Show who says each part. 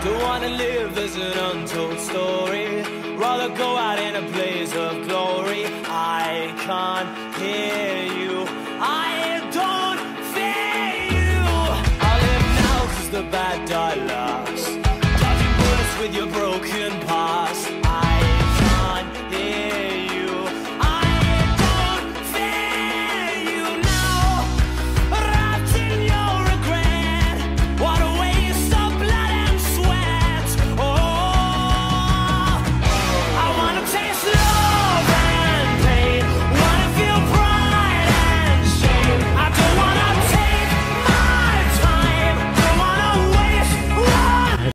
Speaker 1: Don't wanna live as an untold story, rather go out in a blaze of glory. I can't hear